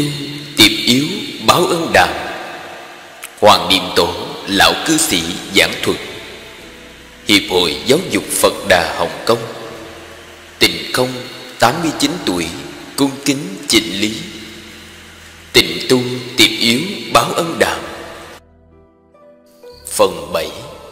tu tiệp yếu báo ân đàm. Hoàng Niệm Tổ lão cư sĩ giảng thuật. Hiệp hội Giáo dục Phật Đà Hồng Kông. Tịnh Không 89 tuổi cung kính chỉnh lý. Tịnh tu tiệp yếu báo ân đàm. Phần 7.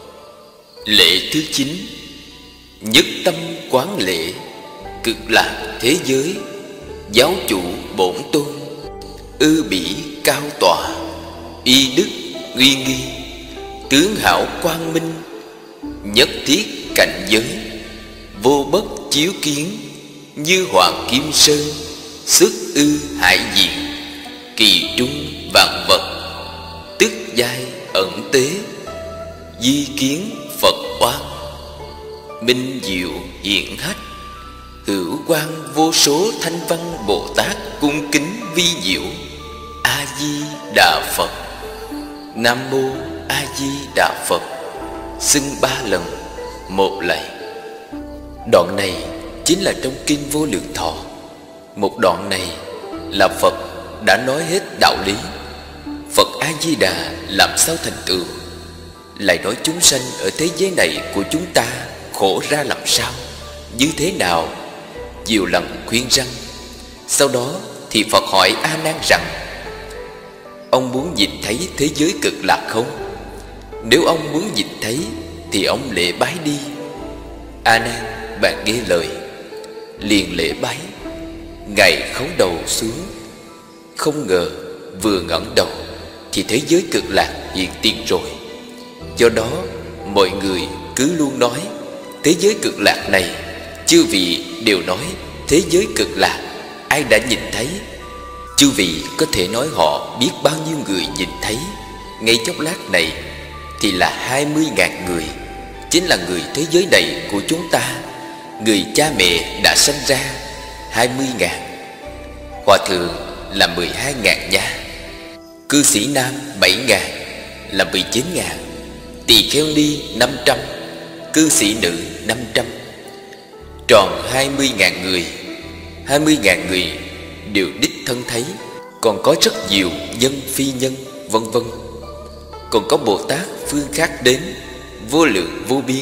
Lễ thứ 9. Nhất tâm quán lễ, cực lạc thế giới, giáo chủ bổn tôn, ư bỉ cao tòa, y đức uy nghi, tướng hảo quang minh, nhất thiết cảnh giới, vô bất chiếu kiến, như hoàng kim sơn, xuất ư hải diện, kỳ trung vạn vật, tức giai ẩn tế, di kiến Phật oan, minh diệu hiện hách, hữu quang vô số thanh văn Bồ Tát cung kính vi diệu. A Di Đà Phật. Nam mô A Di Đà Phật. Xưng 3 lần, 1 lạy. Đoạn này chính là trong kinh Vô Lượng Thọ. Một đoạn này là Phật đã nói hết đạo lý. Phật A Di Đà làm sao thành tựu, lại nói chúng sanh ở thế giới này của chúng ta khổ ra làm sao, như thế nào, nhiều lần khuyên răn. Sau đó thì Phật hỏi A Nan rằng: ông muốn nhìn thấy thế giới cực lạc không? Nếu ông muốn nhìn thấy thì ông lễ bái đi. A Nan bạn nghe lời, liền lễ bái. Ngài khấu đầu xuống. Không ngờ vừa ngẩng đầu thì thế giới cực lạc hiện tiền rồi. Do đó mọi người cứ luôn nói thế giới cực lạc này. Chư vị đều nói thế giới cực lạc ai đã nhìn thấy. Chư vị có thể nói họ biết bao nhiêu người nhìn thấy. Ngay chốc lát này thì là 20.000 người, chính là người thế giới này của chúng ta. Người cha mẹ đã sinh ra 20.000. Hòa thượng là 12.000 nha. Cư sĩ nam 7.000 là 19.000. Tỳ kheo ni 500, cư sĩ nữ 500, tròn 20.000 người. 20.000 người đều đích thân thấy. Còn có rất nhiều nhân phi nhân vân vân. Còn có Bồ Tát phương khác đến vô lượng vô biên.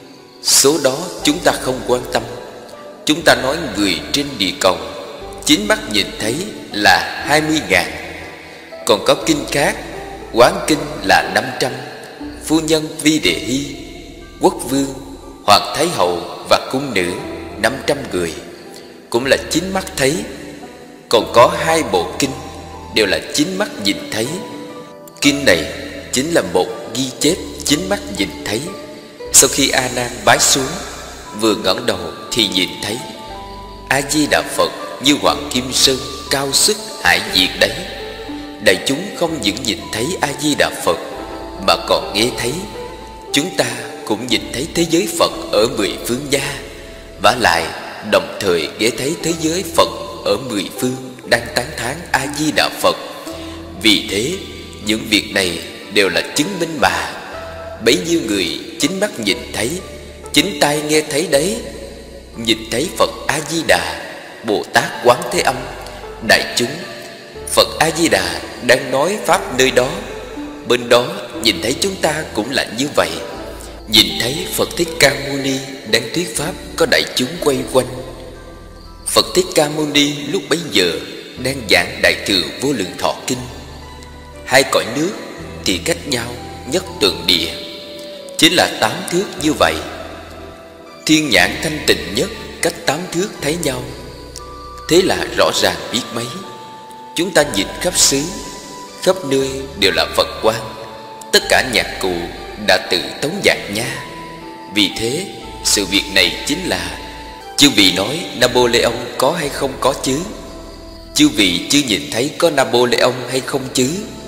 Số đó chúng ta không quan tâm. Chúng ta nói người trên địa cầu chính mắt nhìn thấy là 20.000. Còn có kinh khác, Quán kinh là 500, phu nhân Vi Đề Hy, quốc vương, hoàng thái hậu và cung nữ 500 người, cũng là chính mắt thấy. Còn có 2 bộ kinh đều là chính mắt nhìn thấy. Kinh này chính là một ghi chép chính mắt nhìn thấy. Sau khi A Nan bái xuống, vừa ngẩng đầu thì nhìn thấy A Di Đà Phật như hoàng kim sơn, cao sức hải diệt đấy. Đại chúng không những nhìn thấy A Di Đà Phật mà còn nghe thấy. Chúng ta cũng nhìn thấy thế giới Phật ở 10 phương gia, vả lại đồng thời nghe thấy thế giới Phật ở 10 phương đang tán thán A Di Đà Phật. Vì thế những việc này đều là chứng minh mà. Bấy nhiêu người chính mắt nhìn thấy, chính tai nghe thấy đấy. Nhìn thấy Phật A Di Đà, Bồ Tát Quán Thế Âm, đại chúng. Phật A Di Đà đang nói pháp nơi đó, bên đó nhìn thấy chúng ta cũng là như vậy. Nhìn thấy Phật Thích Ca Mâu Ni đang thuyết pháp, có đại chúng quay quanh. Phật Thích Ca Mâu Ni lúc bấy giờ đang giảng Đại Thừa Vô Lượng Thọ Kinh. 2 cõi nước thì cách nhau nhất tường địa, chính là 8 thước như vậy. Thiên nhãn thanh tịnh nhất cách 8 thước thấy nhau. Thế là rõ ràng biết mấy. Chúng ta nhìn khắp xứ, khắp nơi đều là Phật quang. Tất cả nhạc cụ đã tự tống dạt nha. Vì thế sự việc này chính là: chư vị nói Napoleon có hay không có chứ? Chư vị chưa nhìn thấy có Napoleon hay không chứ?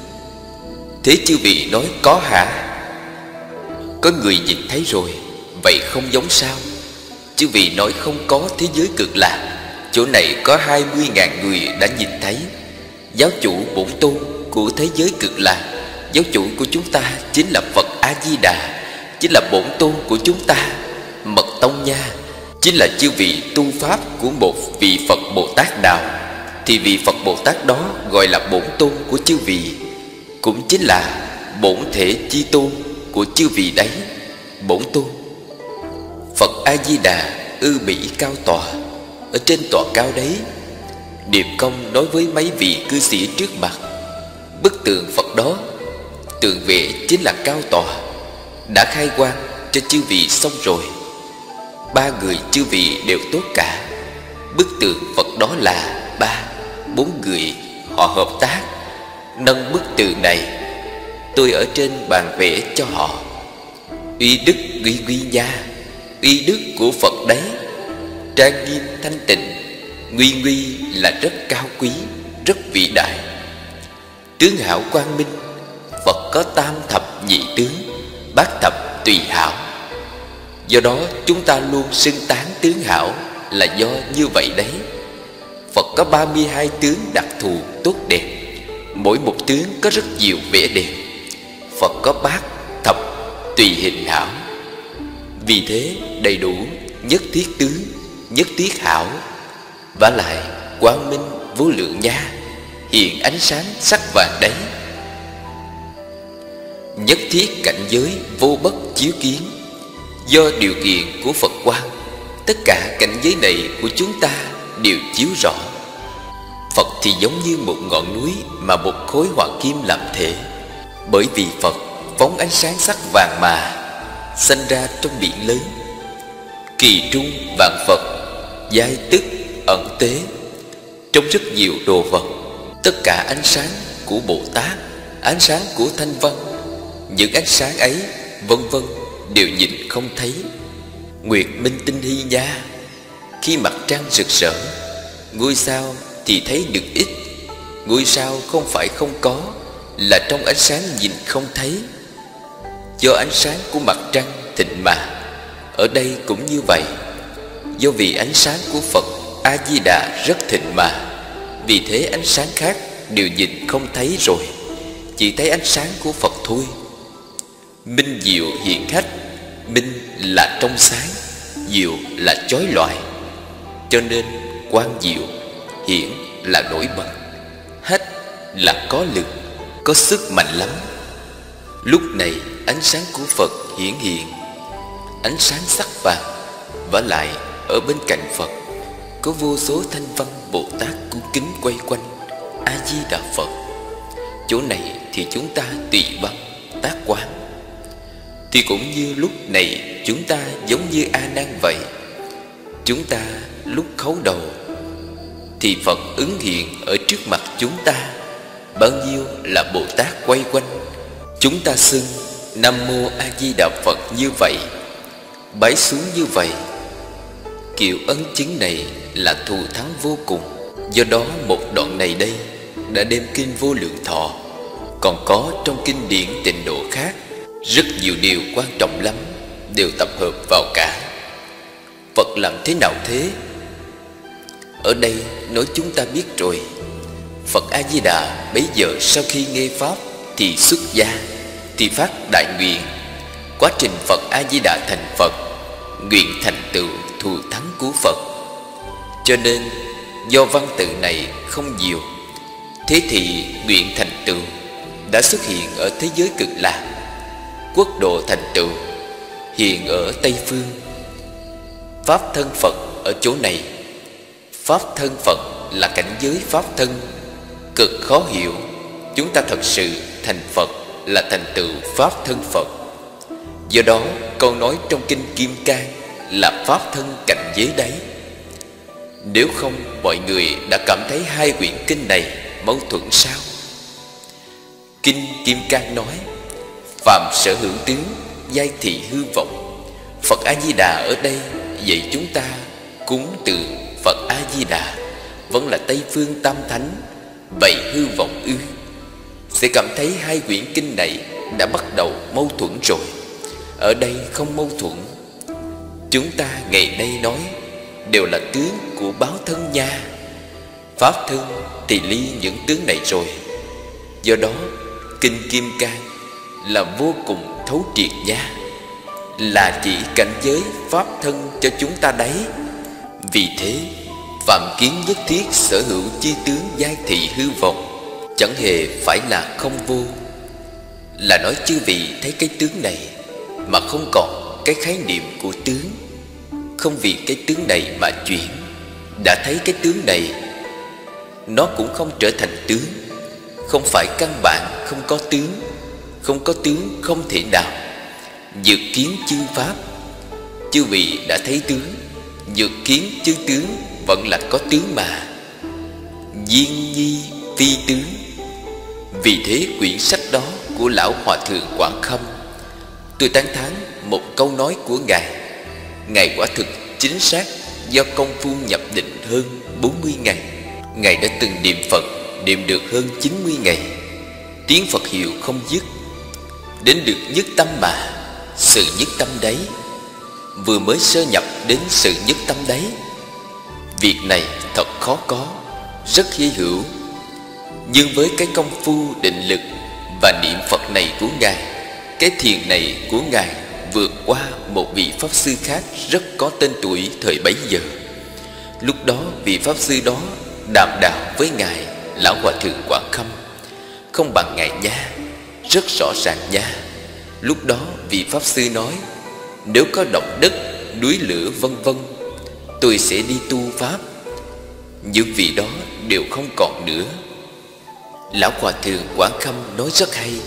Thế chư vị nói có hả? Có người nhìn thấy rồi, vậy không giống sao? Chư vị nói không có thế giới cực lạc, chỗ này có 20.000 người đã nhìn thấy. Giáo chủ bổn tôn của thế giới cực lạc, giáo chủ của chúng ta chính là Phật A Di Đà, chính là bổn tôn của chúng ta. Mật tông nha, chính là chư vị tu pháp của một vị Phật Bồ Tát nào. thì vị Phật Bồ Tát đó gọi là bổn tôn của chư vị, cũng chính là bổn thể chi tôn của chư vị đấy. Bổn tôn Phật A Di Đà ư bỉ cao tòa, ở trên tòa cao đấy. Điềm Công nói với mấy vị cư sĩ trước mặt: bức tượng Phật đó, tượng vẽ chính là cao tòa, đã khai quang cho chư vị xong rồi. Ba người chư vị đều tốt cả. Bức tượng Phật đó là bốn người họ hợp tác nâng bức tượng này. Tôi ở trên bàn vẽ cho họ. Uy đức uy nha, uy đức của Phật đấy, trang nghiêm thanh tịnh, nguy là rất cao quý, rất vĩ đại. Tướng hảo quang minh, Phật có tam thập nhị tướng, bát thập tùy hảo. Do đó chúng ta luôn xưng tán tướng hảo là do như vậy đấy. Phật có 32 tướng đặc thù tốt đẹp, mỗi một tướng có rất nhiều vẻ đẹp. Phật có bát thập tùy hình hảo, vì thế đầy đủ nhất thiết tướng, nhất thiết hảo. Vả lại quang minh vô lượng nha, hiện ánh sáng sắc vàng đấy. Nhất thiết cảnh giới vô bất chiếu kiến, do điều kiện của Phật quang, tất cả cảnh giới này của chúng ta đều chiếu rõ. Phật thì giống như một ngọn núi mà một khối hoàng kim làm thể. Bởi vì Phật phóng ánh sáng sắc vàng mà sanh ra trong biển lớn. Kỳ trung vạn Phật, giai tức ẩn tế. Trong rất nhiều đồ vật, tất cả ánh sáng của Bồ Tát, ánh sáng của Thanh Văn, những ánh sáng ấy vân vân đều nhìn không thấy. Nguyệt minh tinh hy nha, khi mặt trăng rực rỡ, ngôi sao thì thấy được ít. Ngôi sao không phải không có, là trong ánh sáng nhìn không thấy. Do ánh sáng của mặt trăng thịnh mà. Ở đây cũng như vậy. Do vì ánh sáng của Phật A Di Đà rất thịnh mà, vì thế ánh sáng khác đều nhìn không thấy rồi, chỉ thấy ánh sáng của Phật thôi. Minh diệu hiện khách, minh là trong sáng, diệu là chói lọi. Cho nên quang diệu, hiển là nổi bật, hách là có lực, có sức mạnh lắm. Lúc này ánh sáng của Phật hiển hiện, ánh sáng sắc vàng. Vả lại ở bên cạnh Phật có vô số Thanh Văn Bồ Tát cung kính quay quanh A Di Đà Phật. Chỗ này thì chúng ta tùy văn tác quán. Thì cũng như lúc này chúng ta giống như A Nan vậy. Chúng ta lúc khấu đầu thì Phật ứng hiện ở trước mặt chúng ta. Bao nhiêu là Bồ Tát quay quanh. Chúng ta xưng Nam Mô A Di Đà Phật như vậy, bái xuống như vậy. Kiểu ấn chứng này là thù thắng vô cùng. Do đó một đoạn này đây đã đem kinh Vô Lượng Thọ. Còn có trong kinh điển Tịnh Độ khác rất nhiều điều quan trọng lắm, đều tập hợp vào cả. Phật làm thế nào thế? Ở đây nói chúng ta biết rồi. Phật A Di Đà bấy giờ sau khi nghe pháp thì xuất gia, thì phát đại nguyện. Quá trình Phật A Di Đà thành Phật, nguyện thành tựu thù thắng của Phật. Cho nên do văn tự này không nhiều, thế thì nguyện thành tựu đã xuất hiện ở thế giới Cực Lạc. Quốc độ thành tựu hiện ở Tây Phương. Pháp thân Phật ở chỗ này. Pháp thân Phật là cảnh giới pháp thân cực khó hiểu. Chúng ta thật sự thành Phật là thành tựu pháp thân Phật. Do đó câu nói trong kinh Kim Cang là pháp thân cảnh giới đấy. Nếu không mọi người đã cảm thấy hai quyển kinh này mâu thuẫn sao? Kinh Kim Cang nói: phàm sở hữu tướng, giai thị hư vọng. Phật A Di Đà ở đây dạy chúng ta cúng từ Phật A Di Đà vẫn là Tây Phương Tam Thánh. Vậy hư vọng ư? Sẽ cảm thấy hai quyển kinh này đã bắt đầu mâu thuẫn rồi. Ở đây không mâu thuẫn. Chúng ta ngày nay nói đều là tướng của báo thân nha. Pháp thân thì ly những tướng này rồi. Do đó kinh Kim Cang là vô cùng thấu triệt nha, là chỉ cảnh giới pháp thân cho chúng ta đấy. Vì thế Phạm kiến nhất thiết sở hữu chi tướng giai thị hư vọng, chẳng hề phải là không vô. Là nói chư vị thấy cái tướng này mà không còn cái khái niệm của tướng. Không vì cái tướng này mà chuyển. Đã thấy cái tướng này, nó cũng không trở thành tướng. Không phải căn bản không có tướng. Không có tướng không thể nào. Nhược kiến chư pháp, chư vị đã thấy tướng. Nhược kiến chư tướng vẫn là có tướng mà. Duyên nhi phi tướng. Vì thế quyển sách đó của Lão Hòa Thượng Quảng Khâm, tôi tán thán một câu nói của Ngài. Ngài quả thực chính xác, do công phu nhập định hơn 40 ngày. Ngài đã từng niệm Phật, niệm được hơn 90 ngày. Tiếng Phật hiệu không dứt. Đến được nhất tâm mà. Sự nhất tâm đấy. Vừa mới sơ nhập đến sự nhất tâm đấy. Việc này thật khó có, rất hy hữu. Nhưng với cái công phu định lực và niệm Phật này của Ngài, cái thiền này của Ngài vượt qua một vị Pháp Sư khác rất có tên tuổi thời bấy giờ. Lúc đó vị Pháp Sư đó đàm đạo với Ngài Lão Hòa Thượng Quảng Khâm không bằng Ngài nha, rất rõ ràng nha. Lúc đó vị Pháp Sư nói, nếu có động đất, núi lửa vân vân, tôi sẽ đi tu Pháp. Những vị đó đều không còn nữa. Lão Hòa Thượng Quảng Khâm nói rất hay.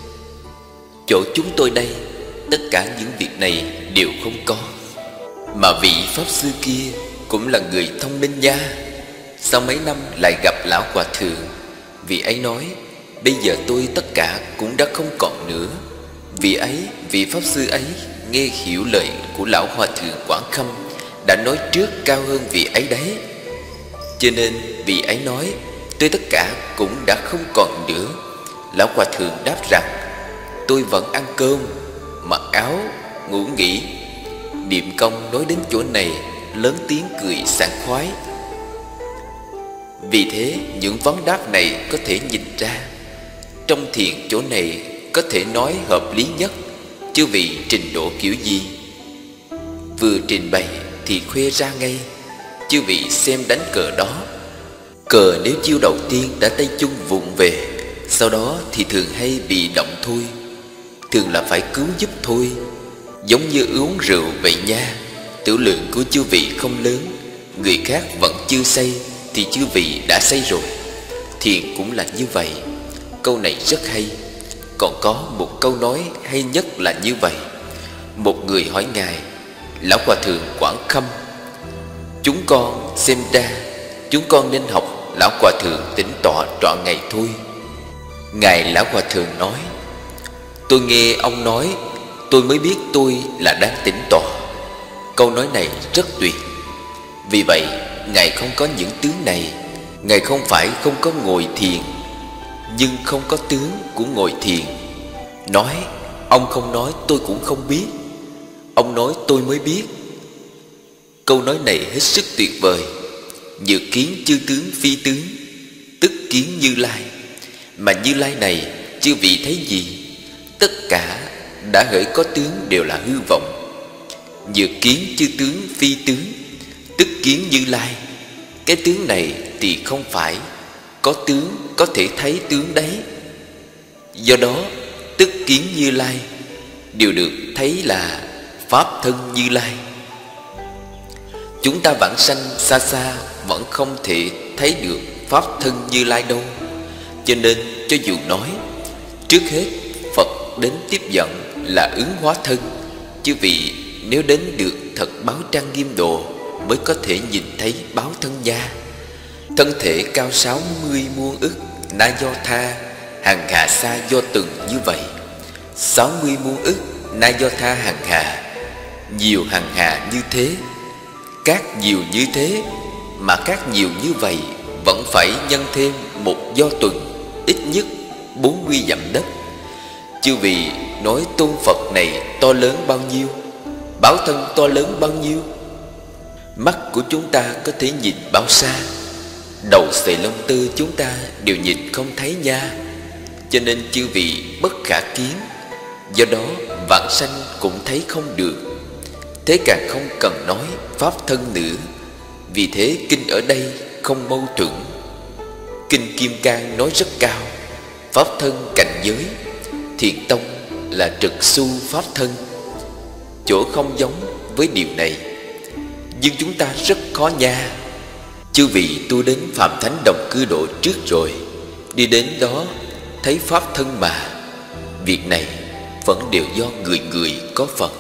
Chỗ chúng tôi đây, tất cả những việc này đều không có. Mà vị Pháp Sư kia cũng là người thông minh nha. Sau mấy năm lại gặp Lão Hòa Thượng, vị ấy nói, bây giờ tôi tất cả cũng đã không còn nữa. Vì ấy, vị Pháp Sư ấy nghe hiểu lời của Lão Hòa Thượng Quảng Khâm đã nói trước cao hơn vị ấy đấy. Cho nên vị ấy nói, tôi tất cả cũng đã không còn nữa. Lão Hòa Thượng đáp rằng, tôi vẫn ăn cơm, mặc áo, ngủ nghỉ. Niệm Công nói đến chỗ này lớn tiếng cười sảng khoái. Vì thế những vấn đáp này có thể nhìn ra, trong thiền chỗ này có thể nói hợp lý nhất. Chư vị trình độ kiểu gì, vừa trình bày thì khoe ra ngay. Chư vị xem đánh cờ đó, cờ nếu chiêu đầu tiên đã tay chung vụng về, sau đó thì thường hay bị động thôi. Thường là phải cứu giúp thôi. Giống như uống rượu vậy nha. Tiểu lượng của chư vị không lớn, người khác vẫn chưa say thì chư vị đã say rồi. Thiền cũng là như vậy. Câu này rất hay. Còn có một câu nói hay nhất là như vậy. Một người hỏi Ngài Lão Hòa Thượng Quảng Khâm, chúng con xem ra chúng con nên học Lão Hòa Thượng tĩnh tọa trọn ngày thôi. Ngài Lão Hòa Thượng nói, tôi nghe ông nói, tôi mới biết tôi là đang tĩnh tọa. Câu nói này rất tuyệt. Vì vậy Ngài không có những tướng này. Ngài không phải không có ngồi thiền, nhưng không có tướng của ngồi thiền. Nói, ông không nói tôi cũng không biết. Ông nói tôi mới biết. Câu nói này hết sức tuyệt vời. Nhược kiến chư tướng phi tướng, tức kiến Như Lai. Mà Như Lai này chư vị thấy gì? Tất cả đã hỡi có tướng đều là hư vọng. Nhược kiến chư tướng phi tướng, tức kiến Như Lai. Cái tướng này thì không phải có tướng có thể thấy tướng đấy. Do đó tức kiến Như Lai đều được thấy là Pháp thân Như Lai. Chúng ta vãng sanh xa xa vẫn không thể thấy được Pháp thân Như Lai đâu. Cho nên cho dù nói trước hết Phật đến tiếp dẫn là ứng hóa thân, chứ vì nếu đến được thật báo trang nghiêm độ mới có thể nhìn thấy báo thân nha. Thân thể cao 60 muôn ức na do tha, hằng hà xa do từng như vậy. 60 muôn ức na do tha hằng hà, nhiều hằng hà như thế. Các nhiều như thế mà các nhiều như vậy vẫn phải nhân thêm một do tuần, ít nhất 40 dặm đất. Chư vị nói tôn Phật này to lớn bao nhiêu, báo thân to lớn bao nhiêu. Mắt của chúng ta có thể nhìn bao xa, đầu sợi lông tơ chúng ta đều nhìn không thấy nha. Cho nên chư vị bất khả kiến. Do đó vãng sanh cũng thấy không được. Thế càng không cần nói Pháp thân nữa. Vì thế kinh ở đây không mâu thuẫn. Kinh Kim Cang nói rất cao: pháp thân cảnh giới, Thiền Tông là trực xu pháp thân. Chỗ không giống với điều này, nhưng chúng ta rất khó nha. Chư vị tu đến Phạm Thánh Đồng Cư Độ trước rồi, đi đến đó thấy pháp thân mà. Việc này vẫn đều do người người có phần.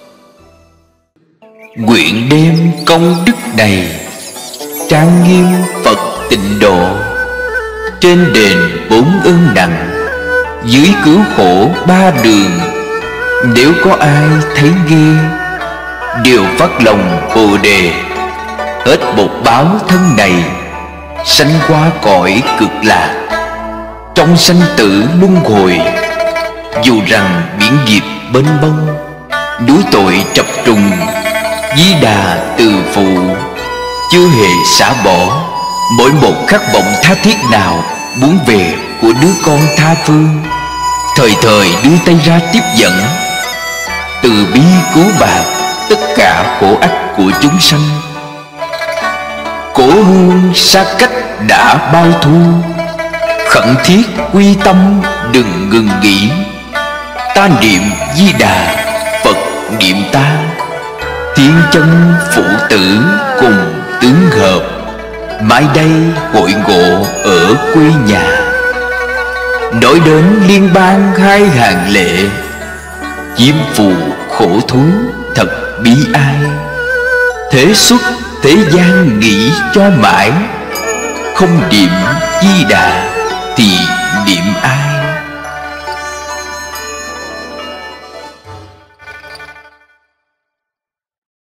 Nguyện đem công đức này trang nghiêm Phật tịnh độ, trên đền bốn ơn nặng, dưới cứu khổ ba đường. Nếu có ai thấy nghe, đều phát lòng Bồ Đề, hết một báo thân này, sanh qua cõi cực lạc. Trong sanh tử luân hồi, dù rằng biển nghiệp mênh mông, núi tội trập trùng, Di Đà từ phụ, chưa hề xả bỏ mỗi một khát vọng tha thiết nào muốn về của đứa con tha phương, thời thời đưa tay ra tiếp dẫn, từ bi cứu bạc tất cả khổ ách của chúng sanh. Cổ hương xa cách đã bao thu, khẩn thiết quy tâm đừng ngừng nghỉ. Ta niệm Di Đà, Phật niệm ta, thiên chân phụ tử cùng tướng hợp, mãi đây hội ngộ ở quê nhà. Nói đến liên bang hai hàng lệ, chiêm phù khổ thú thật bi ai. Thế xuất thế gian nghĩ cho mãi, không niệm Di Đà thì niệm ai?